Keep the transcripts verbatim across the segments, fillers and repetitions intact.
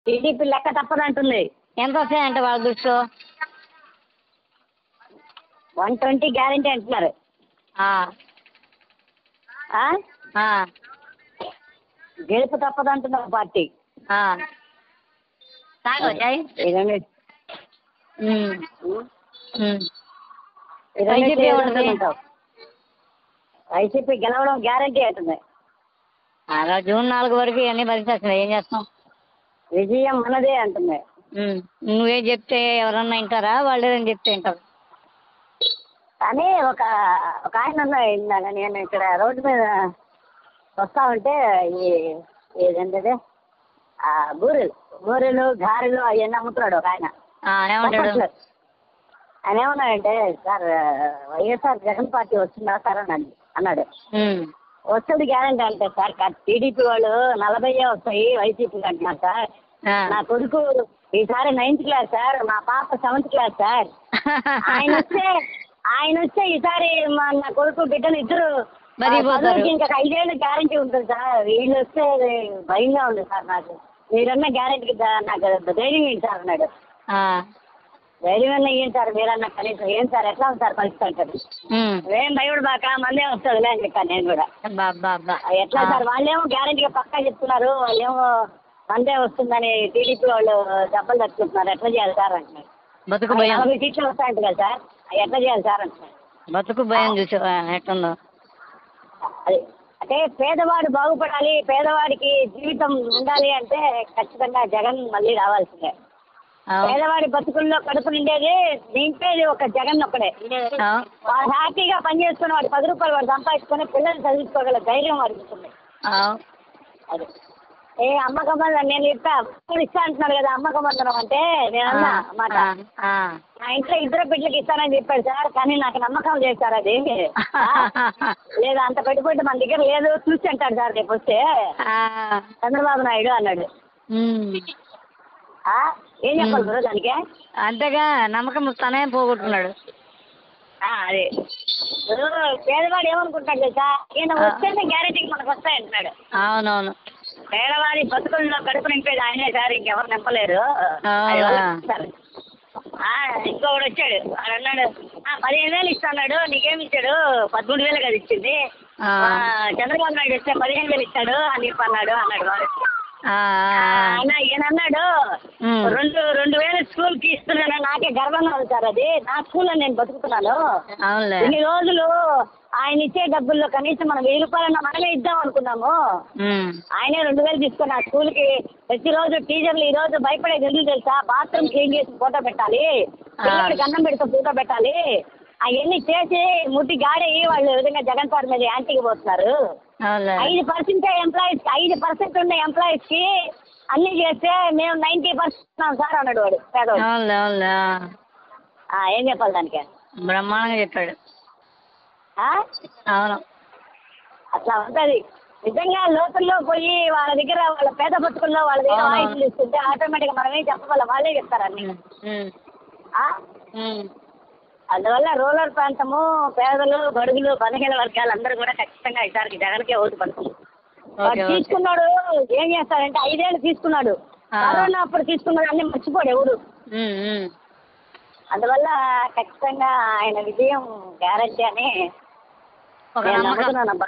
TDP లెక్క తప్పదంటుంది. ఎంత వస్తాయంట వాళ్ళ దృష్టిలో? వన్ ట్వంటీ గ్యారంటీ అంటున్నారు. గెలుపు తప్పదంటున్నారు పార్టీ. వైసీపీ గెలవడం గ్యారంటీ అవుతుంది. జూన్ నాలుగు వరకు అన్ని పరిస్థితులు ఏం చేస్తాం? విజయం మనదే అంటుంది. నువ్వేం చెప్తే ఎవరన్నా వింటారా? వాళ్ళు ఏదని చెప్తే వింటారు. కానీ ఒక ఒక ఆయన ఉన్నాడు, నేను ఇక్కడ రోడ్డు మీద వస్తా ఉంటే ఈ ఏదంటే బూరెలు బూరెలు గారెలు అవన్నీ అమ్ముతున్నాడు ఒక ఆయన. ఆయన ఏమన్నాడంటే, సార్ వైఎస్ఆర్ జగన్ పార్టీ వస్తుందా సార్ అని అన్నాడు. వస్తుంది గ్యారంటీ అంటే, సార్ టీడీపీ వాళ్ళు నలభై వస్తాయి వైసీపీ అంటున్నారు సార్. నా కొడుకు ఈసారి నైన్త్ క్లాస్ సార్, మా పాప సెవెంత్ క్లాస్ సార్. ఆయన వస్తే ఆయన వస్తే ఈసారి మా నా కొడుకు బిడ్డలు ఇద్దరు ఇంకా ఐదేళ్ళు గ్యారంటీ ఉంటుంది సార్. వీళ్ళు వస్తే భయంగా ఉంది సార్ నాకు. మీరన్నా గ్యారంటీ నాకు ధైర్యం ఏంటి సార్ అన్నాడు. ధైర్యం అన్నా ఏం సార్ మీరన్నా కనీసం ఏం సార్ ఎట్లా ఉంది సార్ పరిస్థితి అంటారు. ఏం భయపడు బాక మందే వస్తుంది అని చెప్పాను నేను కూడా. ఎట్లా సార్ వాళ్ళేమో గ్యారంటీగా పక్కా చెప్తున్నారు, వాళ్ళేమో మందే వస్తుందని టీడీపీ వాళ్ళు దెబ్బలు తట్టుకుంటున్నారు. ఎట్లా చేయాలి సార్ అంటున్నారు. నలభై సీట్లు వస్తాయంట కదా సార్, ఎట్లా చేయాలి సార్ అంటున్నారు. బతుకు భయం చూసి ఎట్లుందో అది. అంటే పేదవాడు బాగుపడాలి, పేదవాడికి జీవితం ఉండాలి అంటే ఖచ్చితంగా జగన్ మళ్ళీ రావాల్సిందే. పేదవాడి బతుకుల్లో కడుపు నిండేది నింపేది ఒక జగన్ ఒక్కడే. వాడు హ్యాపీగా పనిచేసుకుని వాడు పది రూపాయలు వాడు సంపాదించుకొని పిల్లల్ని చదివించుకోగల ధైర్యం వాడికి ఉంటుంది. అది ఏ అమ్మకం నేను ఇస్తా ఇస్తా అంటున్నాడు కదా అమ్మకం అందరం అంటే నేను అన్నా మాట. నా ఇంట్లో ఇద్దరు బిడ్డలకి ఇస్తానని చెప్పాడు సార్, కానీ నాకు నమ్మకం లేదు సార్. అది లేదు అంత పెట్టుబడి మన దగ్గర లేదు, చూసి అంటాడు సార్ రేపు వస్తే చంద్రబాబు నాయుడు అన్నాడు. ఏం చెప్పాలి బ్రో దానికి? అంతేగా నమ్మకం తనే పోగొట్టుకున్నాడు. అదే పేదవాడు ఏమనుకుంటాడు తెలుసా, ఈయన వస్తేనే గ్యారెంటీకి మనకు వస్తాయంటున్నాడు. అవునవును. పేదవాడి బతుకుల్లో కడుపు నింపేది ఆయనే సార్, ఇంకెవరు నింపలేరు. ఇంకొకడు వచ్చాడు, వాడు అన్నాడు పదిహేను వేలు ఇస్తాడు, నీకేమి ఇచ్చాడు? పదమూడు వేలు కదా ఇచ్చింది. చంద్రబాబు నాయుడు వస్తే పదిహేను వేలు ఇస్తాడు అని చెప్పి అన్నాడు అన్నాడు వాడు. ఈయన అన్నాడు రెండు రెండు వేలు స్కూల్ కి ఇస్తున్నాను, నాకే గర్వంగా ఉంది సార్. అది నా స్కూల్ అని నేను బతుకుతున్నాను. ఇన్ని రోజులు ఆయన ఇచ్చే డబ్బుల్లో కనీసం మనం వెయ్యి రూపాయలన్నా మనమే ఇద్దాం అనుకున్నాము. ఆయనే రెండు వేలు తీసుకుని ఆ స్కూల్ కి ప్రతిరోజు టీచర్లు ఈ రోజు భయపడేది ఎందుకు తెలుసా? బాత్రూమ్ క్లీన్ చేసి ఫోటో పెట్టాలి, పిల్లలకి అన్నం పెడుతూ ఫోటో పెట్టాలి. అవన్నీ చేసి ముట్టి గాడయ్యి వాళ్ళు విధంగా జగన్ సార్ మీద యాంటీకి పోతున్నారు. ఐదు పర్సెంట్ ఎంప్లాయీస్ ఐదు పర్సెంట్ ఉన్న ఎంప్లాయీస్ కి అన్ని చేస్తే మేము నైన్టీ పర్సెంట్ సార్ అన్నాడు వాడు పేదవాడు. ఏం చెప్పాలి దానికి? బ్రహ్మాండంగా చెప్పాడు. అవును అట్లా ఉంటది నిజంగా. లోతుల్లో పోయి వాళ్ళ దగ్గర వాళ్ళ పేద బతుకుల్లో వాళ్ళ దగ్గర వాయిస్లు ఇస్తుంటే ఆటోమేటిక్ మనం ఏం చెప్పగలం, వాళ్ళే చెప్తారు అన్ని. అందువల్ల రూరల్ ప్రాంతము పేదలు బడుగులు బలహీన వర్గాలు అందరూ కూడా ఖచ్చితంగా ఈసారికి జగన్కే ఓటు పడుతుంది. వాడు తీసుకున్నాడు ఏం చేస్తాడంటే ఐదేళ్ళు తీసుకున్నాడు, కరోనా అప్పుడు తీసుకున్నాడు, అన్ని మర్చిపోడు ఎవడు. అందువల్ల ఖచ్చితంగా ఆయన విజయం గ్యారంటీ అని నమ్ముతున్నానబ్బా.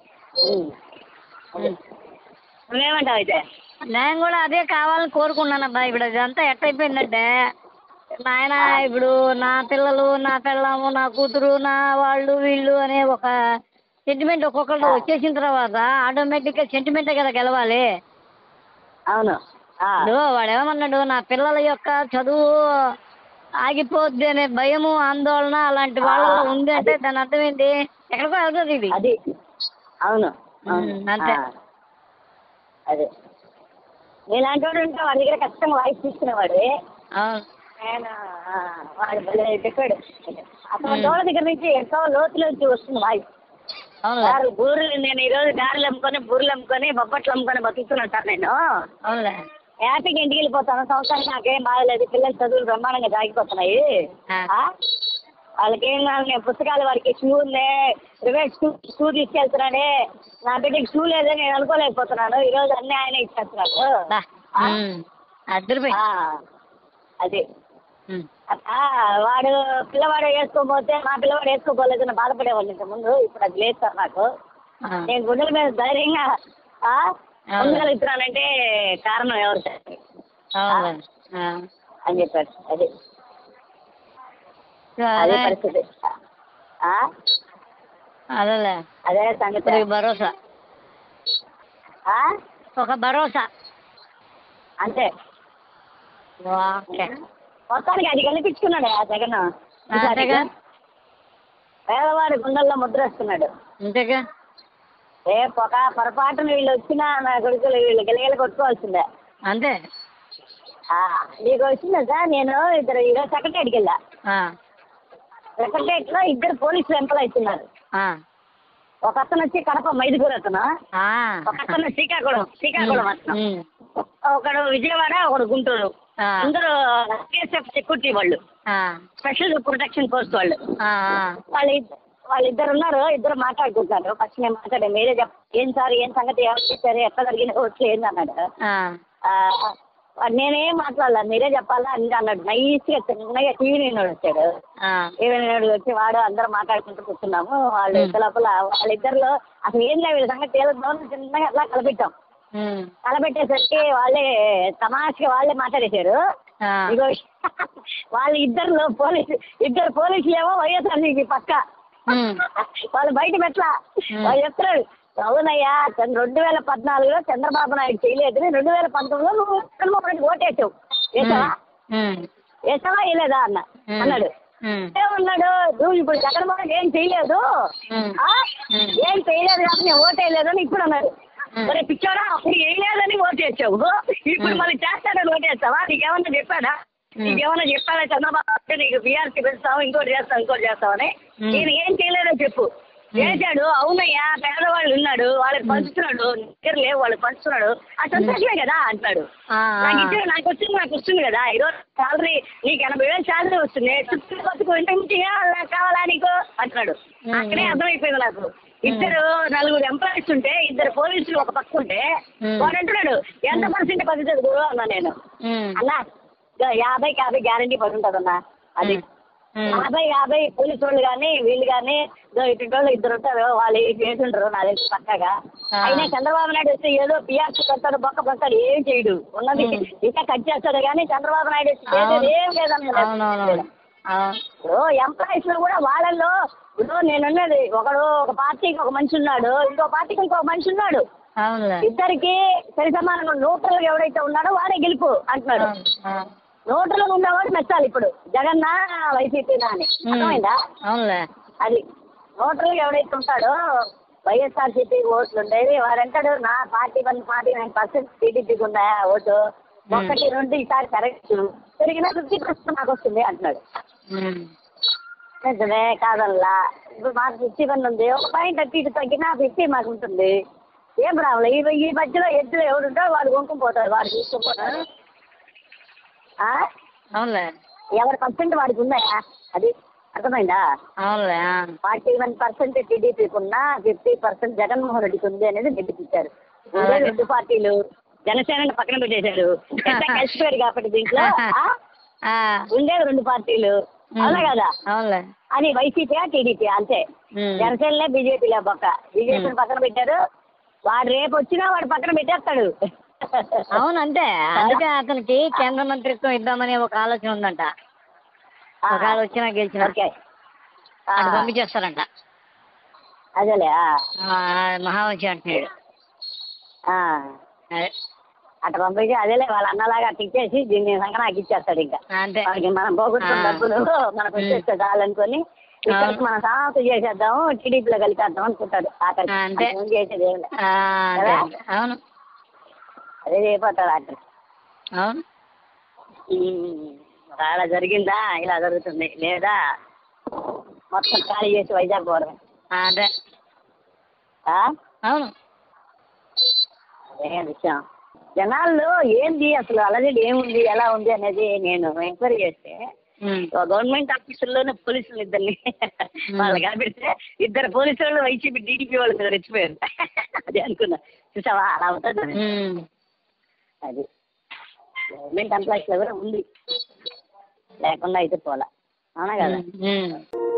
నువ్వేమంటావు అయితే? నేను కూడా అదే కావాలని కోరుకున్నానబ్బా. ఇప్పుడు అదంతా ఎట్టయిపోయిందంటే నాయన ఇప్పుడు నా పిల్లలు నా పిల్లము నా కూతురు నా వాళ్ళు వీళ్ళు అనే ఒక సెంటిమెంట్ ఒక్కొక్కరు వచ్చేసిన తర్వాత ఆటోమేటిక్ గా సెంటిమెంటే కదా గెలవాలి. అవును. వాడు ఏమన్నాడు, నా పిల్లల యొక్క చదువు ఆగిపోద్ది అనే భయము ఆందోళన అలాంటి వాళ్ళలో ఉంది అంటే దాని అర్థం ఏంటి? ఎక్కడికో వెళ్తుంది ఇది. అది అవును అంతే. అదే నీలాంటి వాడు ఉంటే వాడి దగ్గర ఖచ్చితంగా వాయిస్ తీసుకునేవాడు. ఆయన వాడు చెప్పాడు అసలు దోళ దగ్గర నుంచి ఎంతో లోతులోంచి వస్తుంది వాయిస్. సార్ బూరెలు నేను ఈ రోజు గారెలు అమ్ముకొని బూరెలు అమ్ముకొని బొబ్బట్లు అమ్ముకొని బతుకుతున్నాను సార్. నేను హ్యాపీగా ఇంటికి వెళ్ళిపోతాను, సంవత్సరానికి నాకేం బాగలేదు, పిల్లల చదువులు బ్రహ్మాండంగా సాగిపోతున్నాయి. వాళ్ళకి ఏం కావాలి, నేను పుస్తకాలు వాడికి షూ ఉంది, ప్రైవేట్ షూ షూ తీసుకెళ్తున్నాడే, నా బిడ్డకి షూ లేదని నేను అనుకోలేకపోతున్నాను. ఈ రోజు అన్ని ఆయన ఇచ్చేస్తున్నాడు. అద్దరిపోయి అది అట్లా వాడు పిల్లవాడు వేసుకోపోతే మా పిల్లవాడు వేసుకోపోలేదని బాధపడేవాళ్ళు ఇంత ముందు. ఇప్పుడు అది లేదు సార్ నాకు. నేను గుండెల మీద ధైర్యంగా ఉండగలుగుతున్నానంటే కారణం ఎవరు సార్ అని చెప్పారు. అది అదే పరిస్థితి. అదే అదే సంగతి. భరోసా, ఒక భరోసా అంతే. మొత్తానికి అది కనిపించుకున్నాడు ఆ జగన్. పేదవాడి గుండెల్లో ముద్ర వేస్తున్నాడు. అంతేగా. రేపు ఒక పొరపాటున వీళ్ళు వచ్చినా నా కొడుకులు వీళ్ళు గెలగలు కొట్టుకోవాల్సిందే. అంతే. నీకు వచ్చిందా సార్? నేను ఇద్దరు ఈరోజు సెక్రటరీకి వెళ్ళా. సెక్రటరియట్ లో ఇద్దరు పోలీసులు ఎంప్లాయీస్ ఉన్నారు. ఒక అతను వచ్చి కడప మైదుకూరు అతను, ఒక అతను శ్రీకాకుళం శ్రీకాకుళం అతను, ఒకడు విజయవాడ, ఒకడు గుంటూరు. అందరూ సెక్యూరిటీ వాళ్ళు, స్పెషల్ ప్రొటెక్షన్ ఫోర్స్ వాళ్ళు. వాళ్ళు వాళ్ళిద్దరు ఉన్నారు. ఇద్దరు మాట్లాడుకుంటారు. ఫస్ట్ నేను మాట్లాడే మీరే చెప్ప ఏం సార్ ఏం సంగతి ఎవరు చేశారు ఎట్లా జరిగిన వచ్చి ఏంది అన్నాడు. నేనేం మాట్లాడాల మీరే చెప్పాలా అని అన్నాడు. నైస్గా చిన్నగా టీవీ నిన్నోడు వచ్చాడు. టీవీ నిన్నోడు వచ్చి వాడు అందరూ మాట్లాడుకుంటూ కూర్చున్నాము. వాళ్ళు ఇంత లోపల వాళ్ళిద్దరిలో అసలు ఏం లేదు వీళ్ళ సంగతి తేలుద్దామని చిన్నగా అట్లా కలపెట్టాం. కలపెట్టేసరికి వాళ్ళే తమాషగా వాళ్ళే మాట్లాడేశారు. ఇగో వాళ్ళ ఇద్దరులో పోలీసు ఇద్దరు పోలీసులు ఏమో వైఎస్ఆర్సీపీ పక్క వాళ్ళు బయట పెట్లా. వాళ్ళు చెప్తున్నాడు అవునయ్యా రెండు వేల పద్నాలుగులో చంద్రబాబు నాయుడు చేయలేదు, రెండు వేల పంతొమ్మిదిలో నువ్వు చంద్రబాబు నాయుడు ఓటేసావు, వేసావా వేసావా వేయలేదా అన్న అన్నాడు. ఏమన్నాడు నువ్వు ఇప్పుడు జగన్మోహన్ రెడ్డి ఏం చేయలేదు ఏం చేయలేదు కాబట్టి నేను ఓటేయలేదు అని ఇప్పుడు అన్నాడు. మరి పిచ్చాడా అప్పుడు వేయలేదని ఓటేసావు, ఇప్పుడు మళ్ళీ చేస్తాడని ఓటేస్తావా? నీకేమన్నా చెప్పాడా? నీకేమన్నా చెప్పాడా చంద్రబాబు అంటే నీకు బీఆర్సీ పెడతావు ఇంకోటి చేస్తావు ఇంకోటి చేస్తావని? నేను ఏం చేయలేదో చెప్పు. చేశాడు. అవునయ్యా పేదవాళ్ళు ఉన్నాడు వాళ్ళకి పంచుతున్నాడు, దగ్గర లేవు వాళ్ళకి పంచుతున్నాడు, ఆ సంతోషమే కదా అంటున్నాడు. నాకు ఇచ్చిన నాకు వచ్చింది నాకు వస్తుంది కదా ఈరోజు శాలరీ నీకు ఎనభై వేలు శాలరీ వస్తుంది, చుట్టూ బతుకు ఇంటి కావాలా నీకు అంటున్నాడు. అక్కడే అర్థమైపోయింది నాకు. ఇద్దరు నలుగురు ఎంప్లాయీస్ ఉంటే ఇద్దరు పోలీసులు ఒక పక్క ఉంటే వాడు అంటున్నాడు ఎంత పర్సెంట్ పద్ధతి గురు అన్నా. నేను అన్నా యాభైకి యాభై గ్యారంటీ పడి ఉంటుంది అన్నా. అది యాభై యాభై పోలీసు వాళ్ళు కానీ వీళ్ళు కానీ ఇటు వాళ్ళు ఇద్దరు ఉంటారు వాళ్ళు చేస్తుంటారు నా దగ్గర పక్కగా. అయినా చంద్రబాబు నాయుడు వస్తే ఏదో పిఆర్సీ పెడతాడు బొక్క పెడతాడు ఏం చేయడు, ఉన్నది ఇంకా కట్ చేస్తాడు కానీ చంద్రబాబు నాయుడు వచ్చి ఏం లేదన్న. ఇప్పుడు ఎంప్లాయీస్ లో కూడా వాళ్ళల్లో ఇప్పుడు నేనున్నది ఒకడు ఒక పార్టీకి ఒక మనిషి ఉన్నాడు, ఇంకో పార్టీకి ఇంకొక మనిషి ఉన్నాడు. ఇద్దరికి సరి సమానంగా న్యూట్రల్ ఎవడైతే ఉన్నాడో వాడే గెలుపు అంటున్నాడు. నోట్లలో ఉన్నవాడు మెచ్చాలి ఇప్పుడు జగన్నా వైసీపీనా అని. అర్థమైందా? అది నోట్లలో ఎవడైతే ఉంటాడో వైఎస్ఆర్సీపీ ఓట్లు ఉండేవి వాడంటాడు నా party one forty nine percent టీడీపీకి ఉన్నాయా ఓటు, ఒకటి రెండు ఈసారి కరెక్ట్ పెరిగిన ఫిఫ్టీ పర్సెంట్ నాకు వస్తుంది అంటున్నాడు. నిజమే కాదల్లా. ఇప్పుడు మాకు ఫిఫ్టీ వన్ ఉంది, ఒక పాయింట్ అట్టి ఇటు తగ్గినా ఫిఫ్టీ మాకు ఉంటుంది. ఏం రావాలి ఈ ఈ మధ్యలో ఎద్దులో ఎవడుంటో వాడు కొనుక్కుని పోతాడు, వాడు తీసుకుని పోతాడు. అవునులే ఎవరి పర్సెంట్ వాడికి ఉన్నాయా అది అర్థమైందా? అవునులే. ఫార్టీ వన్ పర్సెంట్ టీడీపీకి ఉన్నా ఫిఫ్టీ పర్సెంట్ జగన్మోహన్ రెడ్డికి ఉంది అనేది గెలిపించారు. రెండు పార్టీలు జనసేన పక్కన పెట్టేశారు కలిసిపోయారు కాబట్టి దీంట్లో ఉండేది రెండు పార్టీలు. అవునా కదా? అది వైసీపీ టీడీపీ అంతే. జనసేనలే బీజేపీలే పక్క బీజేపీని పక్కన పెట్టారు. వాడు రేపు వచ్చినా వాడు పక్కన పెట్టేస్తాడు. అవును అంతే. అందుకే అతనికి కేంద్ర మంత్రిత్వం ఇద్దామని ఒక ఆలోచన ఉందంట. ఒకవేళ వచ్చినా గెలిచిన పంపించేస్తారంట. అదేలే మహావంశి అంటున్నాడు. అట్లా పంపించి అదేలే వాళ్ళ అన్నలాగా అట్లా ఇచ్చేసి దీన్ని సంగ నాకు ఇచ్చేస్తాడు. ఇంకా అంతే మనం పోగొట్టుకున్న డబ్బులు మనకు వచ్చేస్తే చాలనుకొని ఇక్కడికి మనం సామర్థ్యం చేసేద్దాము టీడీపీలో కలిపేద్దాం అనుకుంటాడు. ఆఖరికి చేసేది ఏమి అవును అదే చేయపోతాడు అక్కడ. అవును అలా జరిగిందా ఇలా జరుగుతుంది లేదా మొత్తం ఖాళీ చేసి వైజాగ్ పోవడమే. అదే అవును అదే విషయం. జనాల్లో ఏంది అసలు అలాగే ఏముంది ఎలా ఉంది అనేది నేను ఎంక్వైరీ చేస్తే గవర్నమెంట్ ఆఫీసుల్లోనే పోలీసులు ఇద్దరిని వాళ్ళు కనిపెడితే ఇద్దరు పోలీసు వాళ్ళు వైసీపీ టీడీపీ వాళ్ళు కదా రెచ్చిపోయారు. అదే అనుకున్నా చూసావా అలా ఉంటుంది. అది గవర్నమెంట్ ఎంప్లాయీస్లో కూడా ఉంది, లేకుండా అయితే పోలా, అవునా కదా.